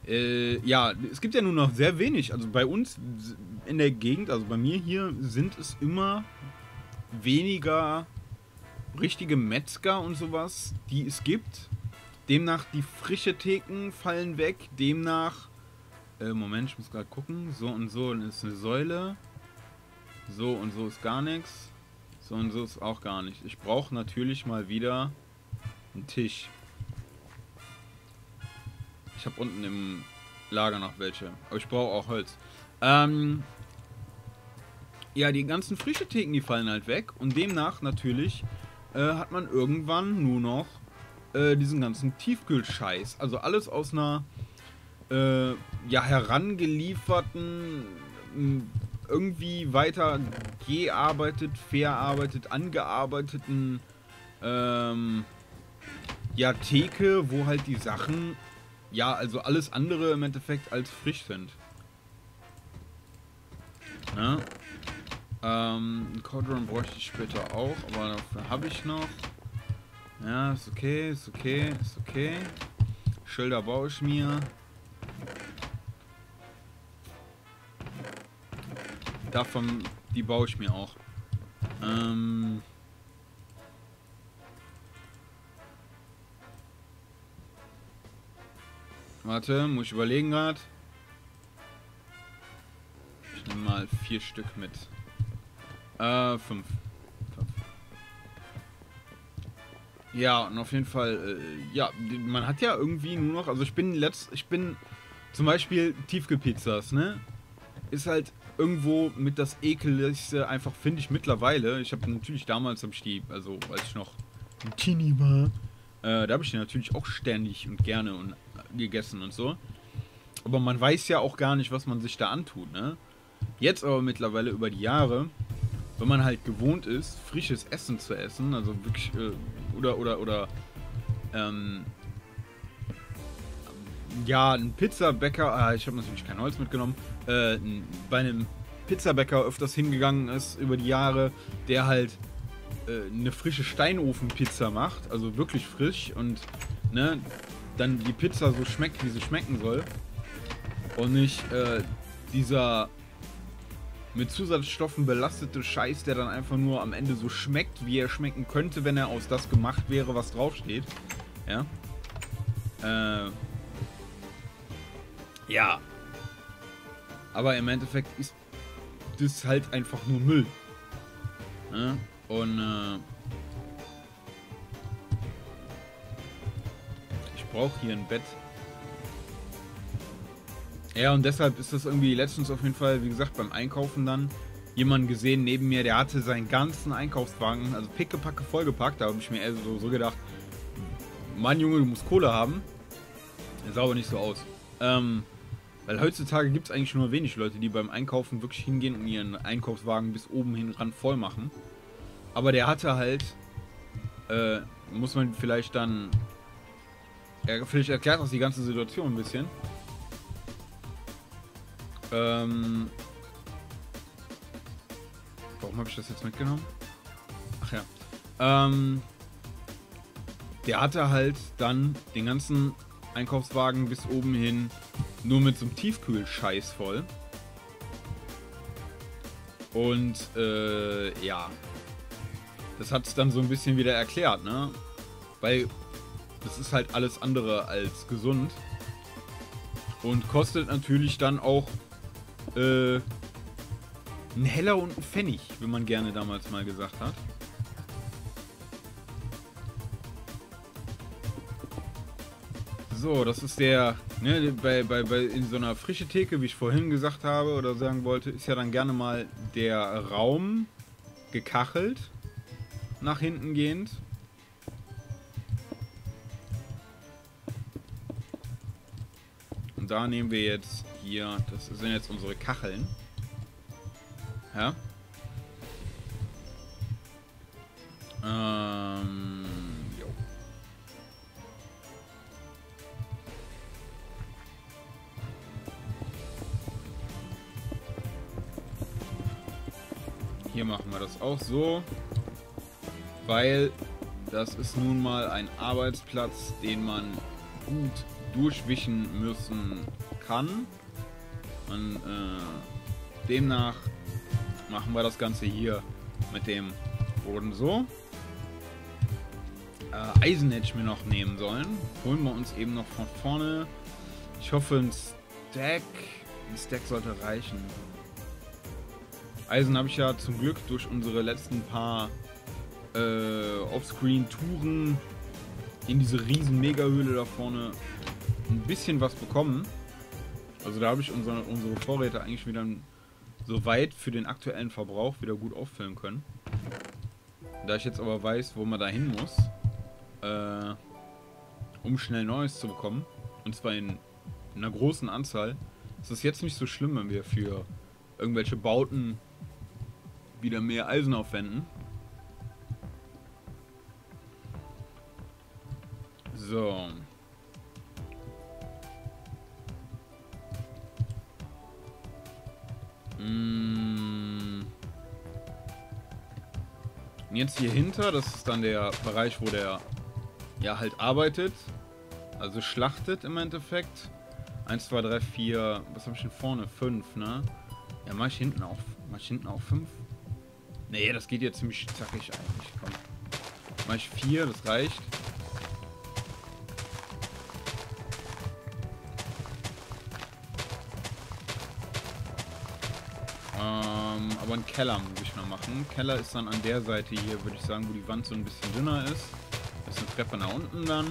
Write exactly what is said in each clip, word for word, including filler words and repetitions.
Äh, ja, es gibt ja nur noch sehr wenig. Also bei uns in der Gegend, also bei mir hier, sind es immer weniger richtige Metzger und sowas, die es gibt. Demnach die frische Theken fallen weg. Demnach, äh, Moment, ich muss gerade gucken. So und so ist eine Säule. So und so ist gar nichts. So und so ist auch gar nicht. Ich brauche natürlich mal wieder einen Tisch. Ich habe unten im Lager noch welche. Aber ich brauche auch Holz. Ähm, ja, die ganzen frische Theken, die fallen halt weg. Und demnach natürlich äh, hat man irgendwann nur noch äh, diesen ganzen Tiefkühlscheiß. Also alles aus einer äh, ja, herangelieferten, irgendwie weiter gearbeitet, verarbeitet, angearbeiteten ähm, ja, Theke, wo halt die Sachen, ja, also alles andere im Endeffekt als frisch sind. Ja. Ähm, einen Codron bräuchte ich später auch, aber dafür habe ich noch. Ja, ist okay, ist okay, ist okay. Schilder baue ich mir. Davon, die baue ich mir auch. Ähm... Warte, muss ich überlegen gerade. Ich nehme mal vier Stück mit. Äh, fünf. fünf. Ja, und auf jeden Fall, äh, ja, man hat ja irgendwie nur noch, also ich bin letzt, ich bin zum Beispiel Tiefkühlpizzas, ne? Ist halt irgendwo mit das ekeligste, einfach finde ich mittlerweile. Ich habe natürlich damals, habe ich die, also als ich noch ein Teenie war, äh, da habe ich die natürlich auch ständig und gerne und gegessen und so. Aber man weiß ja auch gar nicht, was man sich da antut, ne? Jetzt aber mittlerweile über die Jahre, wenn man halt gewohnt ist, frisches Essen zu essen, also wirklich, äh, oder, oder, oder, ähm, ja, ein Pizzabäcker, ah, ich habe natürlich kein Holz mitgenommen, äh, bei einem Pizzabäcker öfters hingegangen ist über die Jahre, der halt äh, eine frische Steinofenpizza macht, also wirklich frisch und, ne, dann die Pizza so schmeckt, wie sie schmecken soll und nicht äh, dieser mit Zusatzstoffen belastete Scheiß, der dann einfach nur am Ende so schmeckt, wie er schmecken könnte, wenn er aus das gemacht wäre, was draufsteht. Ja. Äh, ja. Aber im Endeffekt ist das halt einfach nur Müll. Ja? Und äh, ich brauche hier ein Bett. Ja, und deshalb ist das irgendwie letztens auf jeden Fall, wie gesagt, beim Einkaufen dann jemanden gesehen neben mir, der hatte seinen ganzen Einkaufswagen, also pickepacke vollgepackt. Da habe ich mir eher so, so gedacht, Mann Junge, du musst Kohle haben. Das sah aber nicht so aus. Ähm, weil heutzutage gibt es eigentlich nur wenig Leute, die beim Einkaufen wirklich hingehen und ihren Einkaufswagen bis oben hin ran voll machen. Aber der hatte halt, äh, muss man vielleicht dann, er, vielleicht erklärt das die ganze Situation ein bisschen. Ähm, warum habe ich das jetzt mitgenommen? Ach ja. Ähm, der hatte halt dann den ganzen Einkaufswagen bis oben hin nur mit so einem Tiefkühlscheiß voll. Und äh, ja. Das hat es dann so ein bisschen wieder erklärt, ne? Weil das ist halt alles andere als gesund. Und kostet natürlich dann auch Äh, ein Heller und ein Pfennig, wie man gerne damals mal gesagt hat. So, das ist der, ne, bei, bei, bei in so einer frische Theke, wie ich vorhin gesagt habe oder sagen wollte, ist ja dann gerne mal der Raum gekachelt, nach hinten gehend. Und da nehmen wir jetzt hier, das sind jetzt unsere Kacheln. Ja. Ähm, jo. Hier machen wir das auch so, weil das ist nun mal ein Arbeitsplatz, den man gut durchwischen müssen kann. Und äh, demnach machen wir das Ganze hier mit dem Boden so. Äh, Eisen hätte ich mir noch nehmen sollen. Holen wir uns eben noch von vorne. Ich hoffe, ein Stack. Ein Stack sollte reichen. Eisen habe ich ja zum Glück durch unsere letzten paar äh, Offscreen-Touren in diese riesen Mega-Höhle da vorne ein bisschen was bekommen. Also da habe ich unsere, unsere Vorräte eigentlich wieder so weit für den aktuellen Verbrauch wieder gut auffüllen können. Da ich jetzt aber weiß, wo man da hin muss, äh, um schnell Neues zu bekommen, und zwar in, in einer großen Anzahl, ist es jetzt nicht so schlimm, wenn wir für irgendwelche Bauten wieder mehr Eisen aufwenden. So. Mm. Und jetzt hier hinter, das ist dann der Bereich, wo der ja halt arbeitet. Also schlachtet im Endeffekt. eins, zwei, drei, vier. Was habe ich denn vorne? fünf, ne? Ja, mach ich hinten auch. Mach ich hinten auch fünf? Nee, das geht jetzt ziemlich zackig eigentlich. Komm. Mach ich vier, das reicht. Ähm, aber einen Keller muss ich noch machen. Keller ist dann an der Seite hier, würde ich sagen, wo die Wand so ein bisschen dünner ist. Das ist eine Treppe nach unten dann.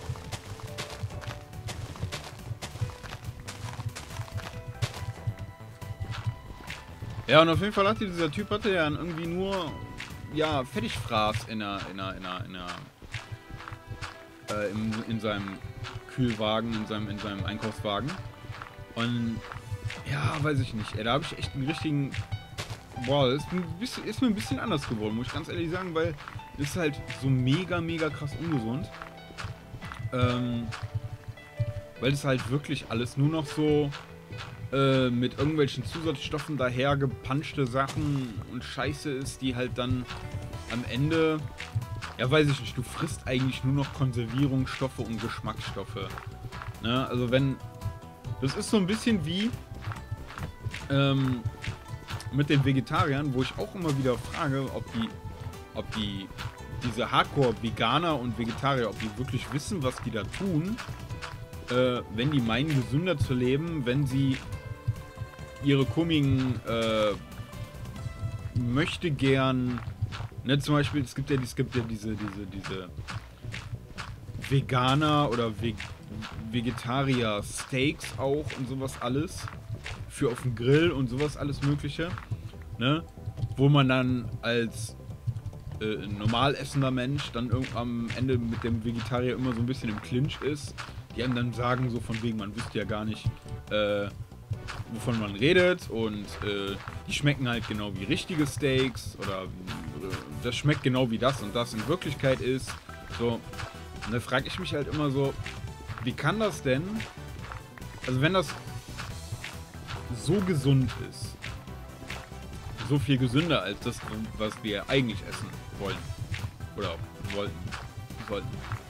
Ja, und auf jeden Fall hatte dieser Typ hatte ja irgendwie nur, ja, Fertigfraß in der, in der, in der, in der, äh, in, in seinem Kühlwagen, in seinem, in seinem Einkaufswagen. Und, ja, weiß ich nicht, ey, da habe ich echt einen richtigen, boah, das ist, ein bisschen, ist mir ein bisschen anders geworden, muss ich ganz ehrlich sagen, weil es ist halt so mega, mega krass ungesund. Ähm, weil es halt wirklich alles nur noch so mit irgendwelchen Zusatzstoffen dahergepanschte Sachen und Scheiße ist, die halt dann am Ende, ja weiß ich nicht, du frisst eigentlich nur noch Konservierungsstoffe und Geschmacksstoffe. Ne? Also wenn, das ist so ein bisschen wie ähm, mit den Vegetariern, wo ich auch immer wieder frage, ob die, ob die, diese Hardcore-Veganer und Vegetarier, ob die wirklich wissen, was die da tun, äh, wenn die meinen, gesünder zu leben, wenn sie ihre komischen äh, möchte gern, ne, zum Beispiel, es gibt ja, es gibt ja diese, diese, diese Veganer oder Ve Vegetarier Steaks auch und sowas alles für auf dem Grill und sowas alles mögliche, ne, wo man dann als äh, normal essender Mensch dann am Ende mit dem Vegetarier immer so ein bisschen im Clinch ist, die einem dann sagen so von wegen, man wüsste ja gar nicht, äh, wovon man redet und äh, die schmecken halt genau wie richtige Steaks oder, oder das schmeckt genau wie das und das in Wirklichkeit ist. So, und da frage ich mich halt immer so, wie kann das denn, also wenn das so gesund ist, so viel gesünder als das, was wir eigentlich essen wollen oder wollten, sollten.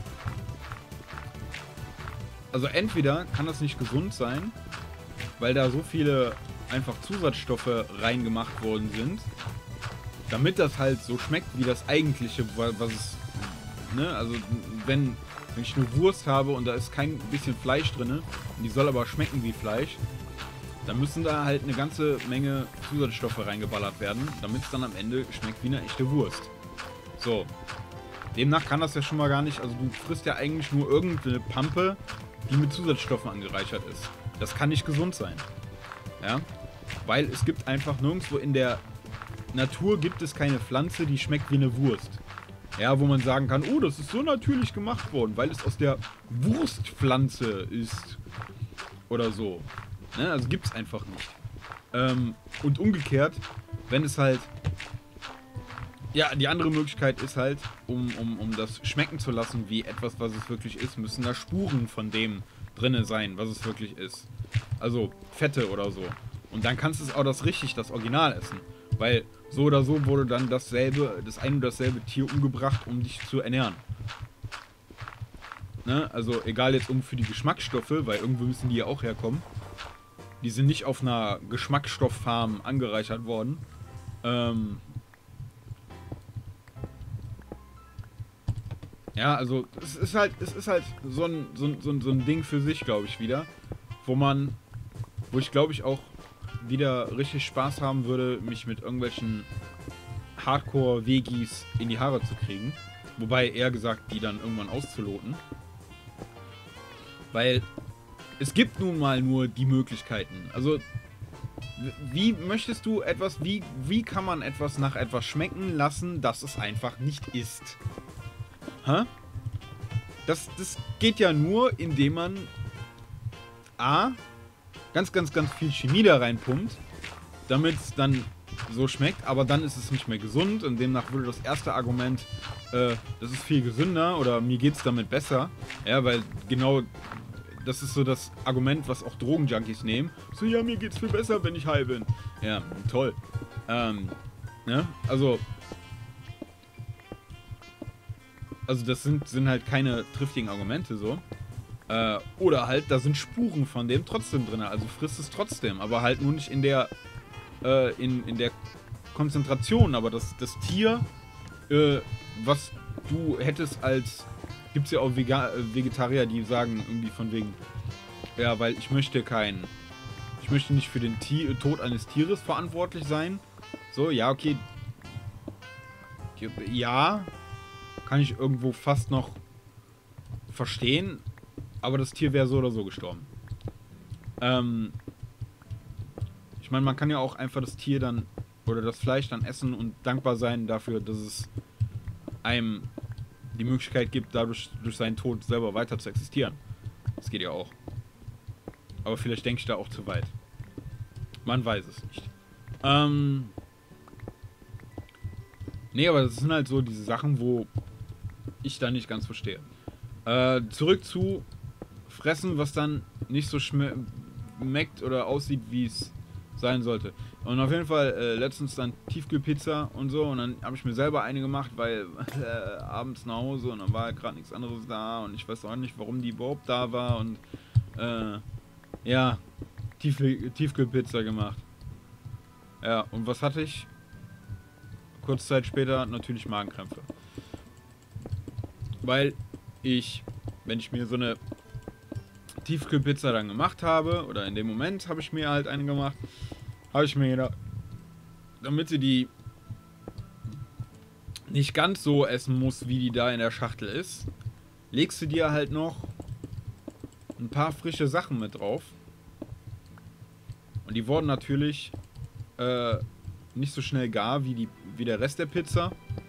Also entweder kann das nicht gesund sein, weil da so viele einfach Zusatzstoffe reingemacht worden sind, damit das halt so schmeckt wie das eigentliche, was es, ne, also wenn, wenn ich nur Wurst habe und da ist kein bisschen Fleisch drin und die soll aber schmecken wie Fleisch, dann müssen da halt eine ganze Menge Zusatzstoffe reingeballert werden, damit es dann am Ende schmeckt wie eine echte Wurst. So, demnach kann das ja schon mal gar nicht, also du frisst ja eigentlich nur irgendeine Pampe, die mit Zusatzstoffen angereichert ist. Das kann nicht gesund sein. Ja? Weil es gibt einfach nirgendwo in der Natur gibt es keine Pflanze, die schmeckt wie eine Wurst. Ja, wo man sagen kann, oh, das ist so natürlich gemacht worden, weil es aus der Wurstpflanze ist. Oder so. Ne? Also gibt es einfach nicht. Ähm, und umgekehrt, wenn es halt... Ja, die andere Möglichkeit ist halt, um, um, um das schmecken zu lassen, wie etwas, was es wirklich ist, müssen da Spuren von dem drinne sein, was es wirklich ist. Also Fette oder so. Und dann kannst du es auch das richtig, das Original essen. Weil so oder so wurde dann dasselbe, das ein und dasselbe Tier umgebracht, um dich zu ernähren. Ne? Also egal jetzt um für die Geschmacksstoffe, weil irgendwo müssen die ja auch herkommen. Die sind nicht auf einer Geschmacksstofffarm angereichert worden. Ähm ja, also es ist halt, es ist halt so ein, so ein, so ein, so ein Ding für sich, glaube ich, wieder. Wo man, wo ich glaube ich auch wieder richtig Spaß haben würde, mich mit irgendwelchen Hardcore-Vegis in die Haare zu kriegen. Wobei eher gesagt, die dann irgendwann auszuloten. Weil es gibt nun mal nur die Möglichkeiten. Also, wie möchtest du etwas, wie, wie kann man etwas nach etwas schmecken lassen, dass es einfach nicht ist? Hä? Das, das geht ja nur, indem man A, ganz, ganz, ganz viel Chemie da reinpumpt, damit es dann so schmeckt, aber dann ist es nicht mehr gesund und demnach würde das erste Argument, äh, das ist viel gesünder oder mir geht's damit besser, ja, weil genau das ist so das Argument, was auch Drogenjunkies nehmen. So, ja, mir geht's viel besser, wenn ich high bin. Ja, toll. Ähm, ne? Also, also das sind, sind halt keine triftigen Argumente so. Äh, oder halt, da sind Spuren von dem trotzdem drin. Also frisst es trotzdem, aber halt nur nicht in der, äh, in, in der Konzentration. Aber das, das Tier, äh, was du hättest als... Gibt es ja auch Vega Vegetarier, die sagen irgendwie von wegen, ja, weil ich möchte kein, ich möchte nicht für den Tier Tod eines Tieres verantwortlich sein. So, ja, okay. Ja, kann ich irgendwo fast noch verstehen, aber das Tier wäre so oder so gestorben. Ähm, ich meine, man kann ja auch einfach das Tier dann, oder das Fleisch dann essen und dankbar sein dafür, dass es einem die Möglichkeit gibt, dadurch durch seinen Tod selber weiter zu existieren. Das geht ja auch. Aber vielleicht denke ich da auch zu weit. Man weiß es nicht. Ähm. Nee, aber das sind halt so diese Sachen, wo ich da nicht ganz verstehe. Äh, zurück zu Fressen, was dann nicht so schmeckt oder aussieht, wie es sein sollte. Und auf jeden Fall äh, letztens dann Tiefkühlpizza und so und dann habe ich mir selber eine gemacht, weil äh, abends nach Hause und dann war gerade nichts anderes da und ich weiß auch nicht, warum die überhaupt da war und äh, ja, Tief Tiefkühlpizza gemacht. Ja, und was hatte ich? Kurze Zeit später natürlich Magenkrämpfe. Weil ich, wenn ich mir so eine Tiefkühlpizza dann gemacht habe, oder in dem Moment habe ich mir halt eine gemacht, habe ich mir gedacht, damit sie die nicht ganz so essen muss, wie die da in der Schachtel ist, legst du dir halt noch ein paar frische Sachen mit drauf. Und die wurden natürlich äh, nicht so schnell gar wie, die, wie der Rest der Pizza.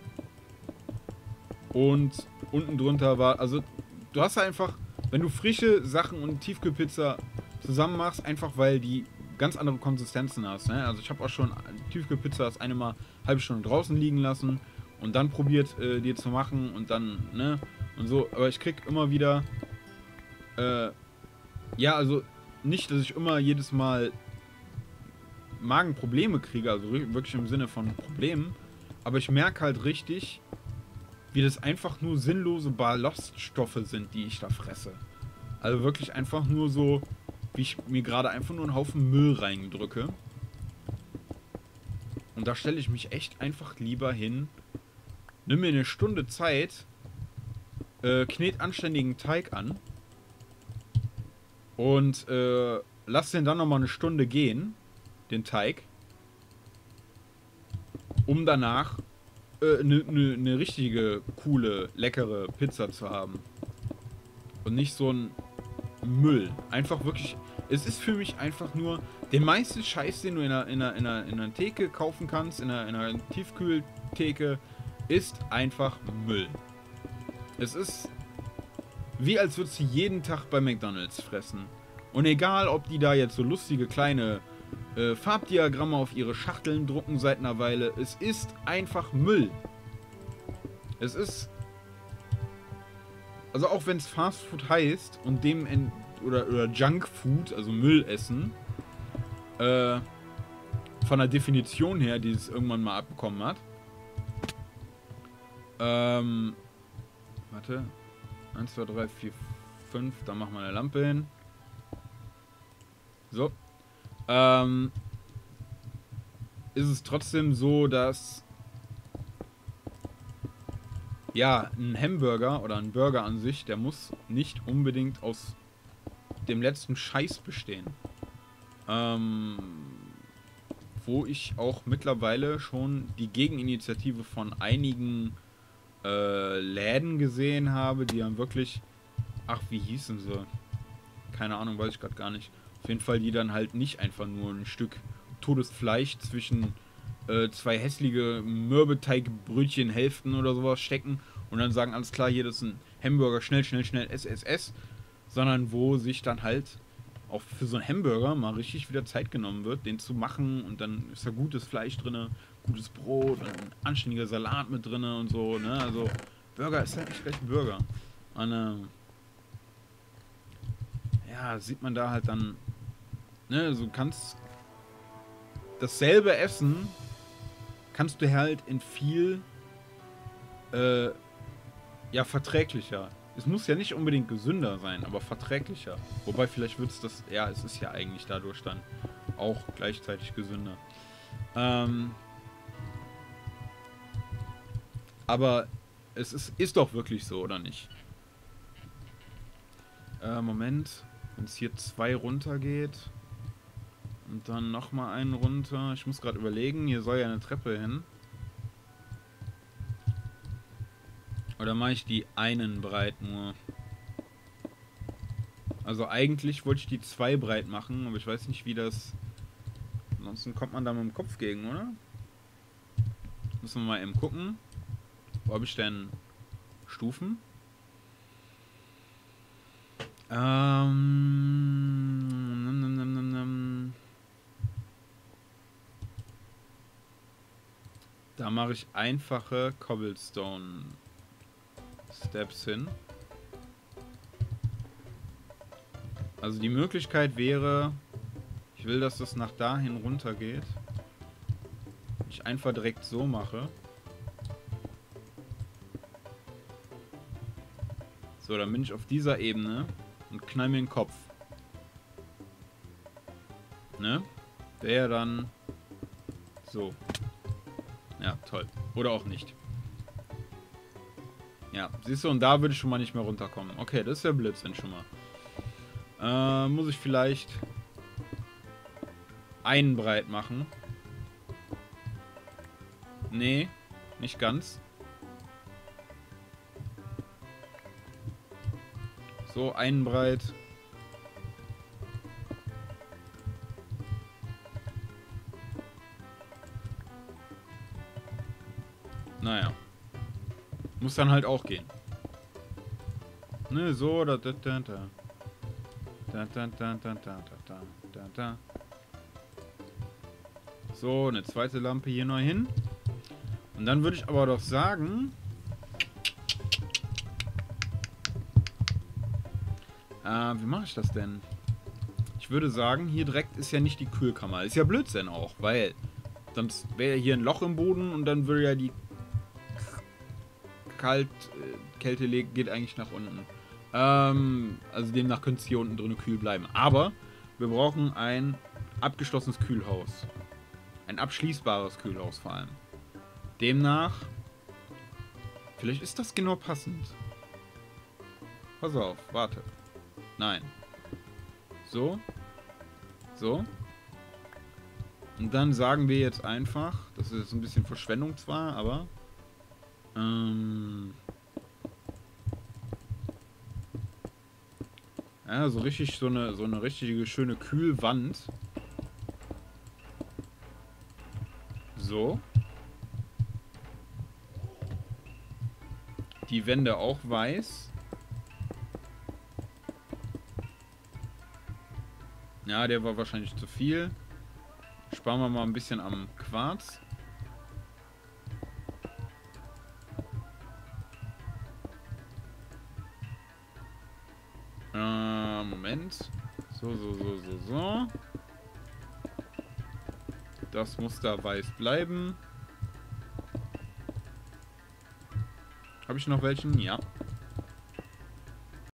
Und unten drunter war, also du hast einfach, wenn du frische Sachen und Tiefkühlpizza zusammen machst, einfach weil die ganz andere Konsistenzen hast. Ne? Also ich habe auch schon Tiefkühlpizza das eine Mal eine halbe Stunde draußen liegen lassen und dann probiert äh, die zu machen und dann, ne, und so. Aber ich krieg immer wieder, äh, ja, also nicht, dass ich immer jedes Mal Magenprobleme kriege, also wirklich im Sinne von Problemen, aber ich merke halt richtig, wie das einfach nur sinnlose Ballaststoffe sind, die ich da fresse. Also wirklich einfach nur so, wie ich mir gerade einfach nur einen Haufen Müll reindrücke. Und da stelle ich mich echt einfach lieber hin, nimm mir eine Stunde Zeit, äh, knet anständigen Teig an und äh, lass den dann nochmal eine Stunde gehen, den Teig, um danach eine äh, ne, ne, ne richtige, coole, leckere Pizza zu haben. Und nicht so ein Müll. Einfach wirklich, es ist für mich einfach nur den meisten Scheiß, den du in einer, in einer, in einer, in einer Theke kaufen kannst, in einer, in einer Tiefkühltheke, ist einfach Müll. Es ist wie als würdest du jeden Tag bei McDonald's fressen. Und egal, ob die da jetzt so lustige kleine äh, Farbdiagramme auf ihre Schachteln drucken seit einer Weile, es ist einfach Müll. Es ist... Also auch wenn es Fastfood heißt und dem... In, oder, oder Junkfood, also Müll essen, äh, von der Definition her, die es irgendwann mal abbekommen hat. Ähm... Warte... eins, zwei, drei, vier, fünf, dann machen wir eine Lampe hin. So. Ähm, ist es trotzdem so, dass ja, ein Hamburger oder ein Burger an sich, der muss nicht unbedingt aus dem letzten Scheiß bestehen. Ähm, wo ich auch mittlerweile schon die Gegeninitiative von einigen äh, Läden gesehen habe, die dann wirklich, ach, wie hießen sie? Keine Ahnung, weiß ich gerade gar nicht. Auf jeden Fall, die dann halt nicht einfach nur ein Stück totes Fleisch zwischen äh, zwei hässliche Mürbeteigbrötchenhälften oder sowas stecken und dann sagen, alles klar, hier, das ist ein Hamburger, schnell, schnell, schnell, S S S, sondern wo sich dann halt auch für so einen Hamburger mal richtig wieder Zeit genommen wird, den zu machen und dann ist da gutes Fleisch drin, gutes Brot, ein anständiger Salat mit drin und so, ne, also Burger ist halt nicht gleich ein Burger. Und, äh, ja, sieht man da halt dann, ne, also du kannst dasselbe Essen kannst du halt in viel äh, ja, verträglicher. Es muss ja nicht unbedingt gesünder sein, aber verträglicher. Wobei vielleicht wird es das, ja, es ist ja eigentlich dadurch dann auch gleichzeitig gesünder. Ähm, aber es ist, ist doch wirklich so, oder nicht? Äh, Moment. Wenn es hier zwei runter geht und dann nochmal einen runter. Ich muss gerade überlegen, hier soll ja eine Treppe hin. Oder mache ich die einen breit nur? Also eigentlich wollte ich die zwei breit machen, aber ich weiß nicht, wie das... Ansonsten kommt man da mit dem Kopf gegen, oder? Müssen wir mal eben gucken. Wo habe ich denn Stufen? Ähm... Nam, nam, nam, nam, nam. Da mache ich einfache Cobblestone Steps hin. Also die Möglichkeit wäre, ich will, dass das nach dahin runter geht. Ich einfach direkt so mache. So, dann bin ich auf dieser Ebene und knall mir den Kopf. Ne? Der dann so. Ja, toll. Oder auch nicht. Ja, siehst du, und da würde ich schon mal nicht mehr runterkommen. Okay, das ist ja Blödsinn schon mal. Äh, muss ich vielleicht einen breit machen? Nee, nicht ganz. So, einen breit. Naja. Muss dann halt auch gehen. Ne, so, da, da, da, da. Da, da, da, da, da, da, da, da. So, eine zweite Lampe hier noch hin. Und dann würde ich aber doch sagen... Äh, wie mache ich das denn? Ich würde sagen, hier direkt ist ja nicht die Kühlkammer. Ist ja Blödsinn auch, weil... Sonst wäre hier ein Loch im Boden und dann würde ja die... Kalt... Äh, Kälte geht eigentlich nach unten. Ähm, also demnach könnte es hier unten drin kühl bleiben. Aber wir brauchen ein abgeschlossenes Kühlhaus. Ein abschließbares Kühlhaus vor allem. Demnach... Vielleicht ist das genau passend. Pass auf, warte. Nein. So. So. Und dann sagen wir jetzt einfach, das ist jetzt ein bisschen Verschwendung zwar, aber... Ähm... Ja, so richtig, so eine, so eine richtige schöne Kühlwand. So. Die Wände auch weiß. Ja, der war wahrscheinlich zu viel. Sparen wir mal ein bisschen am Quarz. Äh, Moment. So, so, so, so, so. Das muss da weiß bleiben. Habe ich noch welchen? Ja.